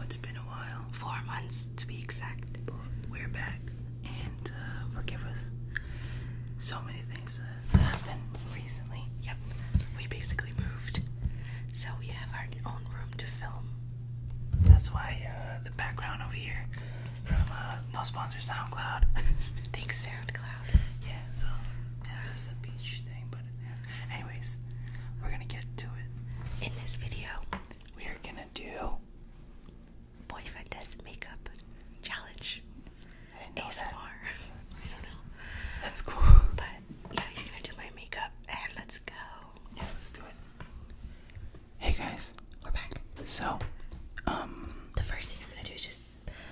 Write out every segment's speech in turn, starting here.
it's been a while. 4 months to be exact. But we're back, and forgive us. So many things that happened recently. Yep, we basically moved, so we have our own room to film. That's why the background over here from no sponsor SoundCloud. Thanks, SoundCloud. Yeah, so yeah, this is a beach thing, but yeah. Anyways, we're gonna get to it. In this video, We are gonna do. boyfriend does makeup challenge. I didn't know ASMR. that. I don't know. That's cool. But yeah, he's gonna do my makeup, and let's go. Yeah, let's do it. Hey guys. We're back. So, The first thing I'm gonna do is just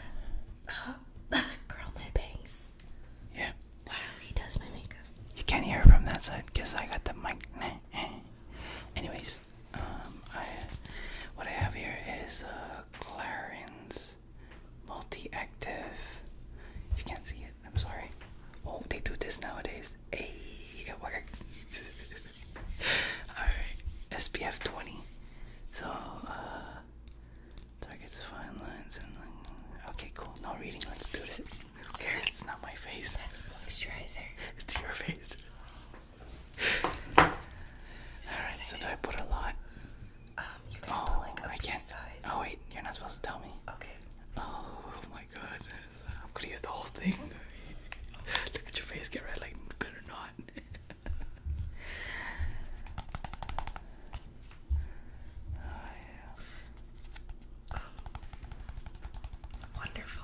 curl my bangs yeah. while he does my makeup. You can't hear it from that side because I got the mic. Anyways, what I have here is Clarins Multi-Active. You can't see it. I'm sorry. Oh, they do this nowadays. Hey, it works. Alright, SPF 20. So, targets fine lines and okay, cool. No reading. Let's do it. Who cares? It's not my face. That's moisturizer. It's your face. Alright, so do I put a lot? You can put like a I can't. size. Oh wait, you're not supposed to tell me. Okay. Oh my god, I'm gonna use the whole thing. Look at your face get red, like better not. Oh yeah. Wonderful.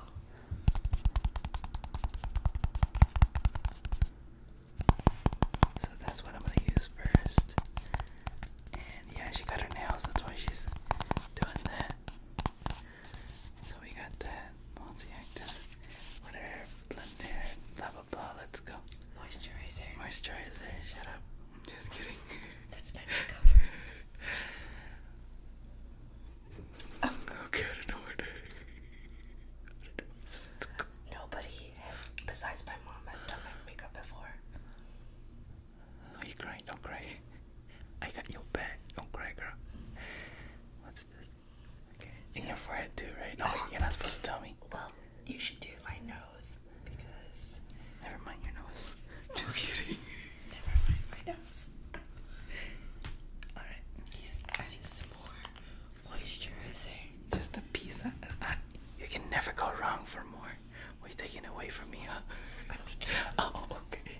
So that's what I'm gonna use first. And yeah, she got her nails, that's why she's doing that. So we got that multi-active, whatever, blender, blah blah blah, let's go. Moisturizer. Moisturizer, shut up. Just kidding. That's my makeup. Okay, I don't know what to do. So let's go. Nobody has, besides my mom, has done my makeup before. Oh, you crying? Don't cry. I got your back. Don't cry, girl. What's this? Okay. In your forehead too, right? No, you're not supposed to tell me. Well, you should do my nose because. Never mind your nose. Just kidding. Never mind my nose. Alright. He's adding some more moisturizer. Just a piece of that. You can never go wrong for more. What are you taking away from me, huh? I'm making some. Oh, okay.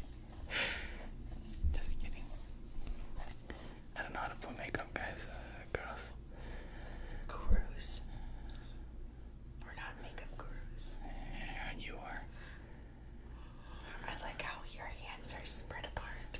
Just kidding. I don't know how to put makeup, guys. Girls. Gurus. We're not makeup gurus. And you are. I like how your hands are spread apart.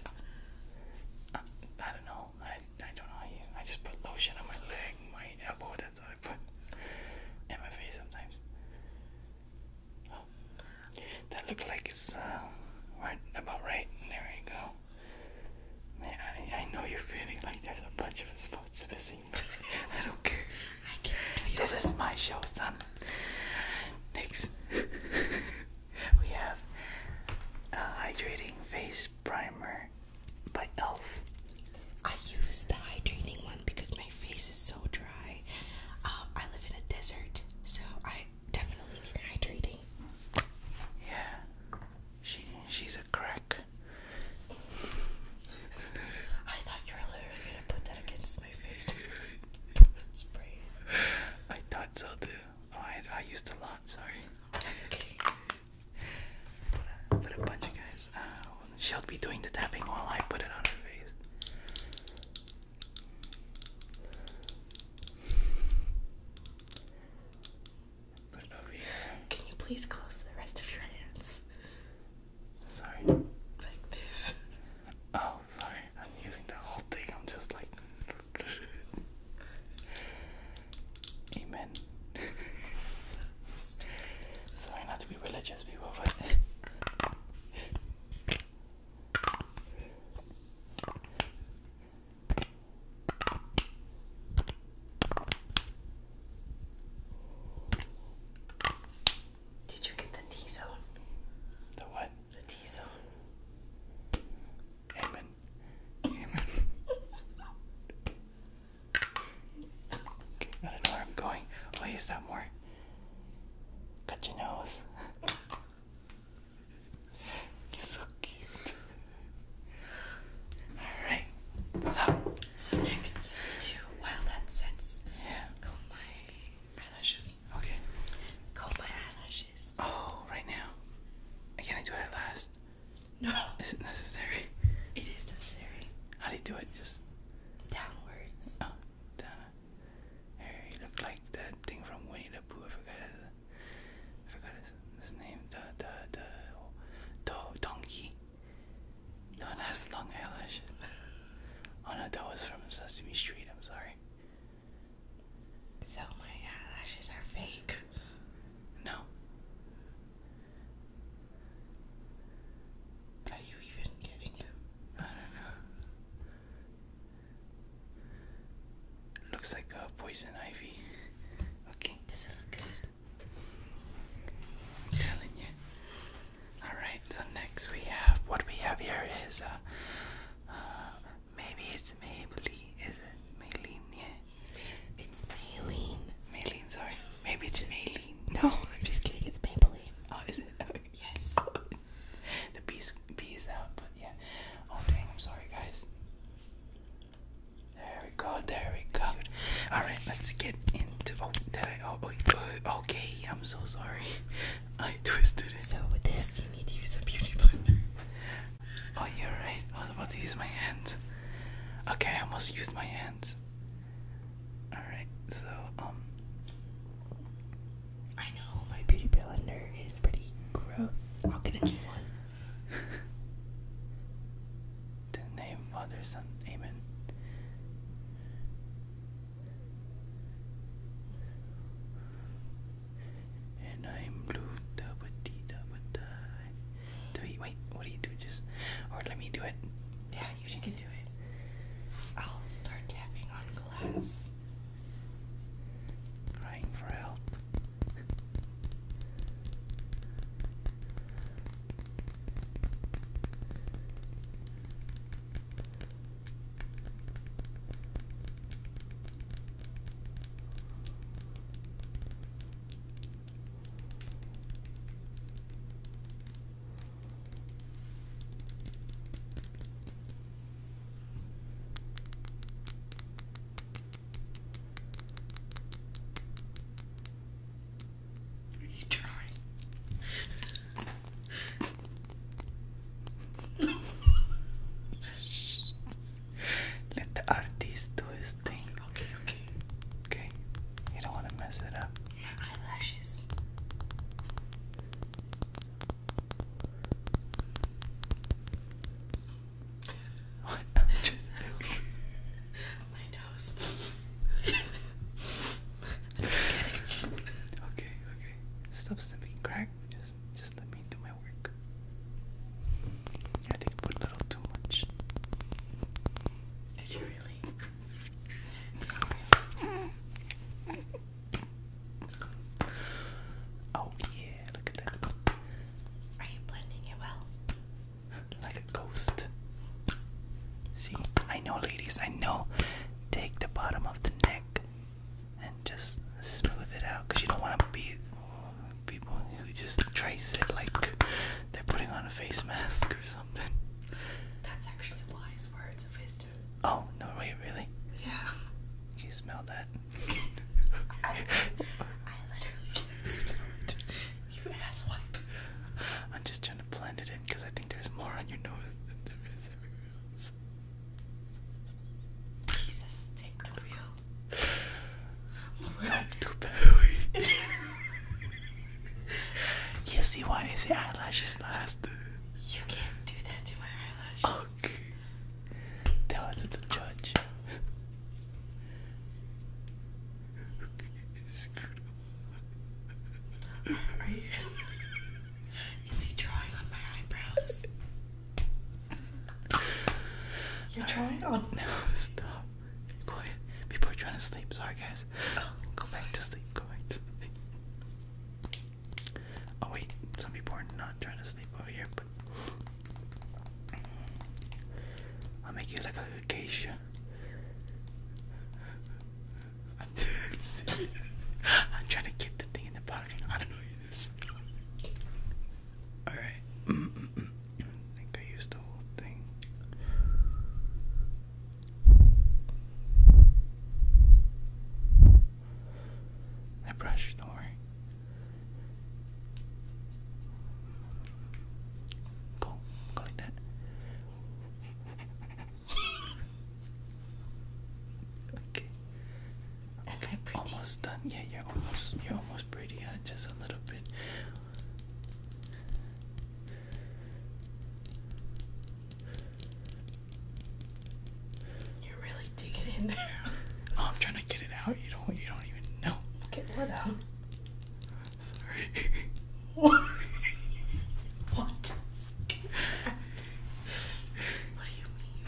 I don't know. I don't know how you. I just put lotion on my leg, my elbow. That's what I put. And my face sometimes. Oh, that looked like it's right about right. There you go. Man, I know you're feeling like there's a bunch of spots missing, but I don't care. I can't. This is my show, son. Next, we have a hydrating face primer by e.l.f. I use the hydrating one because my face is so dry. I live in a desert, so I definitely need hydrating. Yeah, she's a crack. I thought you were literally gonna put that against my face. Spray it. I thought so too. Oh, I used a lot. Sorry. That's okay. But a bunch of guys. She'll be doing the tapping while I put it on her face. Put it over here. Can you please close the rest of your hands? Sorry. Like this. Oh, sorry. I'm using the whole thing. I'm just like. Amen. Sorry not to be religious, people, but. Did you is that more? Cut your nose. So cute. Alright. So next to while that sets. Yeah. Comb my eyelashes. Okay. Comb my eyelashes. Oh, right now. Can I do it at last? No. Is it necessary? It is necessary. How do you do it? Just Downwards. oh, down. Here, you look like that thing from Winnie the Pooh. I forgot his name. The donkey. The one that has long eyelashes. Oh no, that was from Sesame Street. I'm sorry. So my eyelashes are fake. No. Are you even getting them? I don't know. Looks like a poison ivy. Okay. Does it look good? I'm telling you. Alright, so next we have, what we have here is, maybe it's Maybelline, is it? Maybelline, yeah. It's Maybelline. Maybelline, sorry. Maybe it's Maybelline. No, I'm just kidding. It's Maybelline. Oh, is it? Yes. The B is out, but yeah. Oh dang, I'm sorry guys. There we go, there we go. Alright, let's get into, okay, I'm so sorry. I twisted it. So with this, you need to use a beauty blender. Oh, you're right. I was about to use my hands. Okay, I almost used my hands. Alright, so, I know my beauty blender is pretty gross. I'll get a new one. the name of Father, Son, Amen. And I'm blue, wait, what do you do? Just, or let me do it. Yeah, you can do it. I'll start tapping on glass. Crying for help. Are you trying? Let the artist do his thing. Okay. Okay, you don't want to mess it up. My eyelashes. What? My nose. Okay. Stop snipping crack. Just let me do my work. I think I put a little too much. Did you really? Oh yeah, look at that. Are you blending it well? Like a ghost. See, I know ladies, I know. Take the bottom of the neck and just smooth it out, because you don't want to be people who just trace it like they're putting on a face mask or something. That's actually wise words of wisdom. Oh, no, wait, really? Yeah. Can you smell that? I literally can't smell it. You asswipe. I'm just trying to blend it in because I think there's more on your nose than there is everywhere else. Jesus, take the wheel. Not too bad. You see why I say eyelashes last? You can't do that to my eyelashes. Okay. Tell it to the judge. Screwed up. Are you? Is he drawing on my eyebrows? You're drawing on. No, stop. Be quiet. People are trying to sleep. Sorry, guys. Go back to sleep. Go back to sleep. Oh, wait. Some people are not trying to sleep over here, but I'll make you like a geisha. I'm trying Am I pretty? Almost done. Yeah, you're almost pretty. Just a little bit. You're really digging in there. Oh, I'm trying to get it out. You don't even know. Get what out? Sorry. What? What? What do you mean?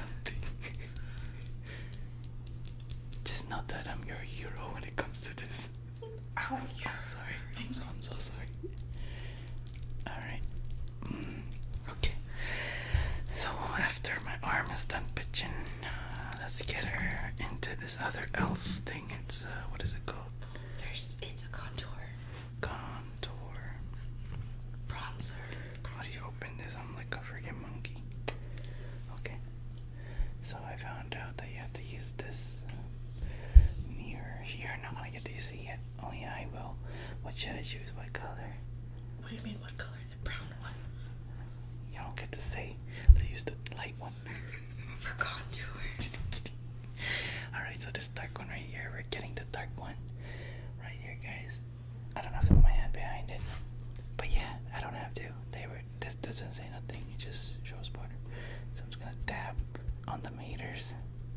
Just know that I'm your hero when it comes to this. Ow, yeah. Sorry. I'm so sorry. Alright. Okay. So after my arm is done pitching, let's get her into this other elf thing. It's what is it called? It's a contour. Contour. Bronzer. How do you open this? I'm like a freaking monkey. Okay. So I found out that you have to use this mirror. You're not gonna get to see it. Only I will. What should I choose? What color? What do you mean, what color? The brown one? You don't get to say. Let's use the light one. For contour. Just kidding. Alright, so this dark one right here. We're getting the dark one right here, guys. I don't have to put my hand behind it. But yeah, I don't have to. This doesn't say nothing. It just shows border. So I'm just gonna dab on the meters.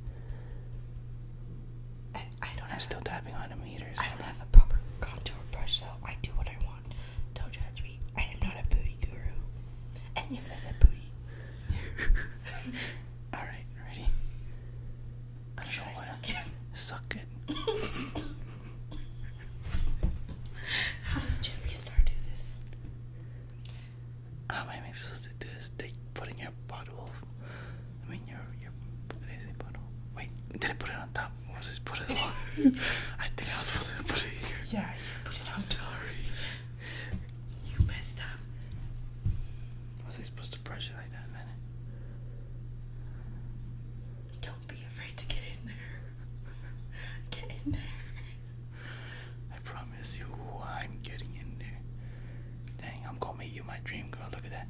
I'm still dabbing on the meters. I don't have a proper contour brush, so I do what I want. Don't judge me. I am not a booty guru. And yes, I said booty. Alright, ready? I don't know what. Suck it. How does Jeffree Star do this? How am I supposed to do this? They put in your bottle. I mean your what is it, bottle? Wait, did I put it on top? Or was I supposed to put it on? I think I was supposed to put it here. Yeah, you put it on top. Sorry. You messed up. Was I supposed to brush it like that then? Don't be afraid to get in there. Get in there. I promise you I'm getting in there. Dang, I'm gonna make you my dream girl. Look at that.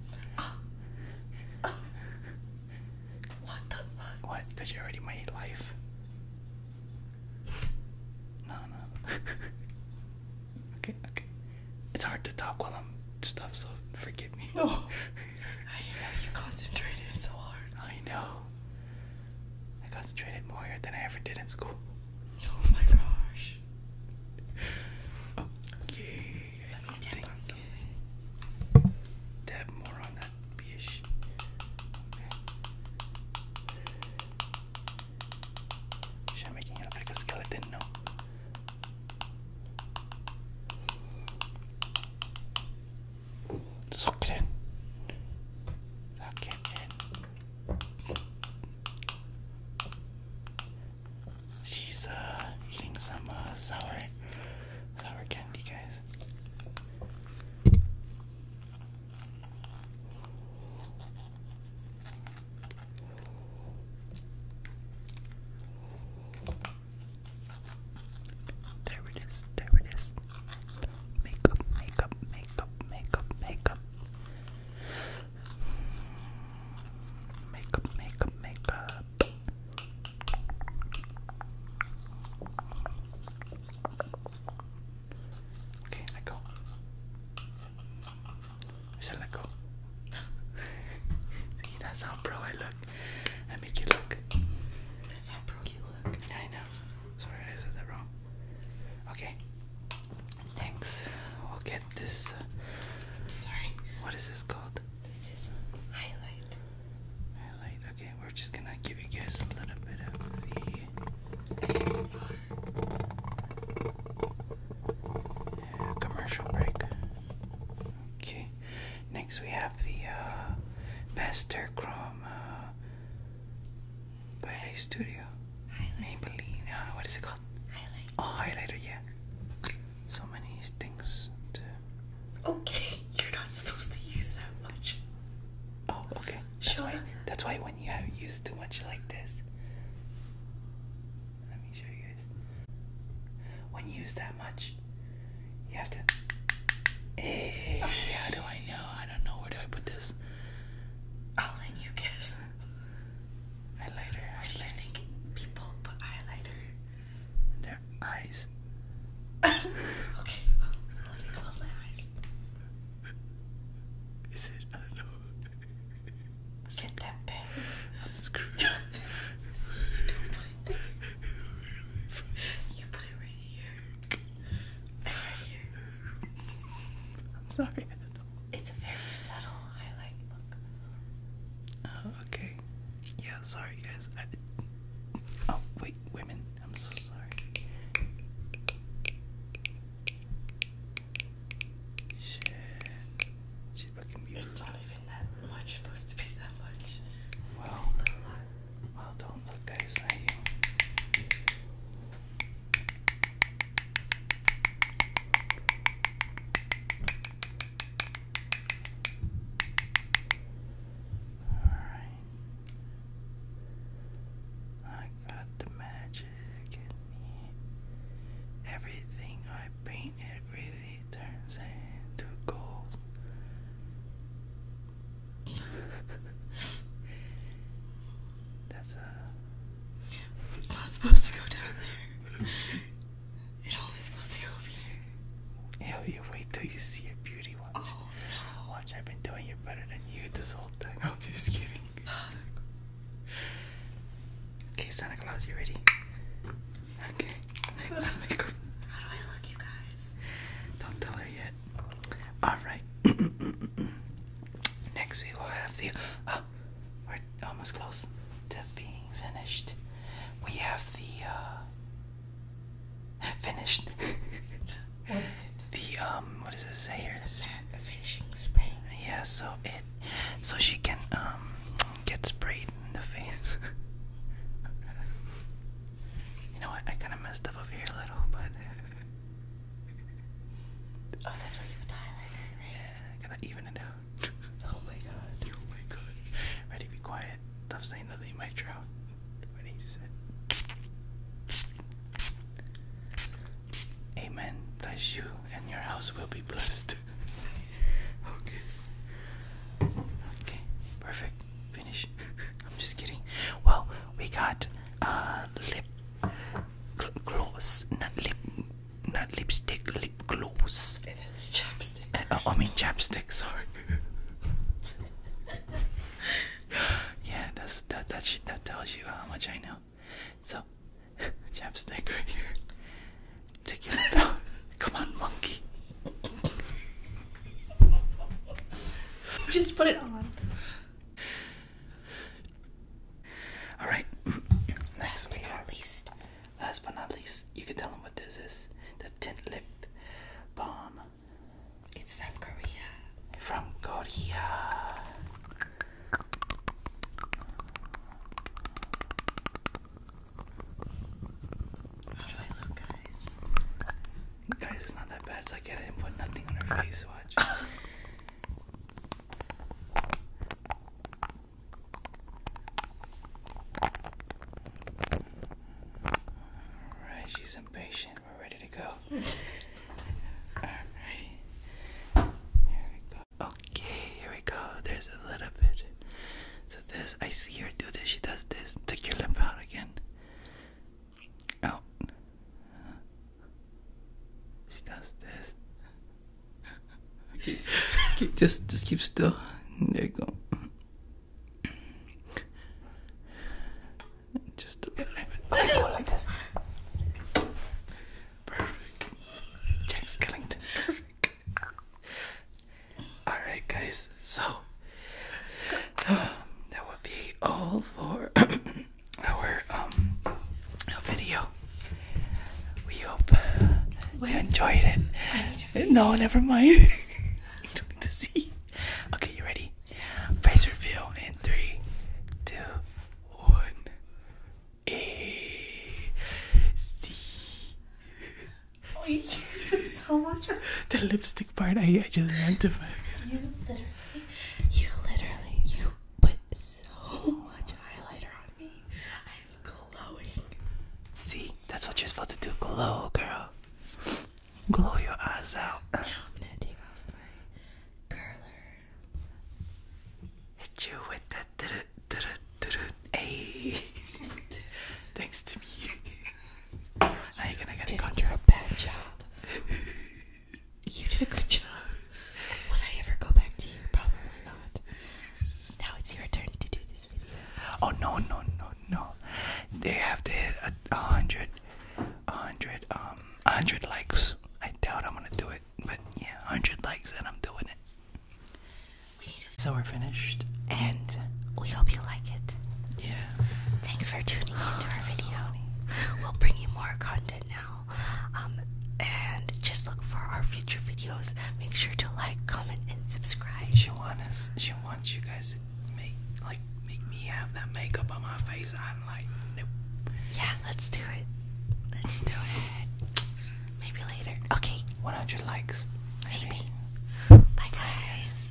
What the fuck? What? Because you're already my life. No. Okay. It's hard to talk while I'm stuff, so forgive me. No. I didn't know you concentrated so hard. I know. I concentrated more than I ever did in school. Oh my gosh. Okay. Let me tap on something. Dab more on that bish. Okay. Should I make it look like a skeleton? No. Suck it in. Suck it in. She's eating some sour candy, guys. There it is. Makeup. Okay, let go. I said let go. See, that's how pro I look. I make you look. That's how pro you look. I know. Sorry, I said that wrong. Okay. Next, we'll get this. Sorry. What is this called? This is highlight. Highlight. Okay, we're just gonna give you guys a little bit of the commercial break. Okay. Next, we have the Master Chrome by Face Studio. Maybelline. What is it called? Highlight. Oh, highlighter. Yeah. So many things to. Okay, you're not supposed to use that much. Oh, okay. That's why when you use too much like this. Let me show you guys. When you use that much, you have to. Hey, how do I know? I don't know. Where do I put this? I'll let you guess. Highlighter. Where do you think people put highlighter? Their eyes. screw. Don't put it there. You put it right here. Right here. I'm sorry. It's a very subtle highlight look. Oh, okay. Yeah, sorry guys. Oh, wait, women. I'm so sorry. Shit. She's fucking beautiful. It's not even that much supposed to be that much. Well, don't look, guys. Alright. I got the magic in me. Everything I paint, it really turns into gold. That's It's not supposed to go down there. It's only supposed to go over here. you wait till you see your beauty watch. Oh no. Watch, I've been doing it better than you this whole time. I'm just kidding. Okay, Santa Claus, you ready? Okay. Next, How do I look, you guys? don't tell her yet. Alright. Next we will have the we're almost close to being finished. We have the finished. What is it? The what does it say here? It's a finishing spray. Yeah, so she can get sprayed in the face. You know what? I kind of messed up over here a little, but Oh, that's where you put the highlighter, right? yeah, I gotta even it out. Oh my god. Oh my god! Ready? Be quiet. Stop saying nothing. You might drown. Ready? Set. Amen. Bless you, and your house will be blessed. Okay. Okay. Perfect. Finish. I'm just kidding. Well, we got lip gloss, not lipstick, lip gloss. That's chapstick. I mean chapstick. Sorry. Yeah, that tells you how much I know. So, chapstick right here. Take it out. Come on, monkey. Just put it on. All right. Next we have. Last but not least, you can tell them what this is. The tint lip balm. It's from Korea. From Korea. How do I look, guys? Guys, it's not that bad. It's like I didn't put nothing on her face. Watch. Alright, she's impatient. We're ready to go. Alright. Here we go. Okay, here we go. There's a little bit. So this, I see her do this. She does this. Take your lip out again. Out. She does this. Okay, just keep still. There you go. Just a little bit. Okay, go like this. Perfect. Jack Skellington. Perfect. Alright, guys. So, that would be all for our video. We hope you enjoyed it. No, never mind. You don't need to see. Okay, you ready? Face reveal in 3, 2, 1. A C. Oh, you did so much. The lipstick part, I just meant to. You put so much highlighter on me. I'm glowing. See, that's what you're supposed to do. Glow, girl. Glow your eyes out. Now I'm gonna take off my curler. Hit you with that. Hey. Thanks to me. Now you're gonna get a Didn't do contract. a bad job. You did a good job. Would I ever go back to you? Probably not. Now it's your turn to do this video. Oh no, 100 likes. I doubt I'm gonna do it, but yeah, 100 likes and I'm doing it. So we're finished, and we hope you like it. yeah. Thanks for tuning into our video. We'll bring you more content now. And just look for our future videos. Make sure to like, comment, and subscribe. She wants you guys to make me have that makeup on my face. I'm like, nope. Yeah, let's do it. Let's do it. Maybe later. Okay. 100 likes. Maybe. Bye guys.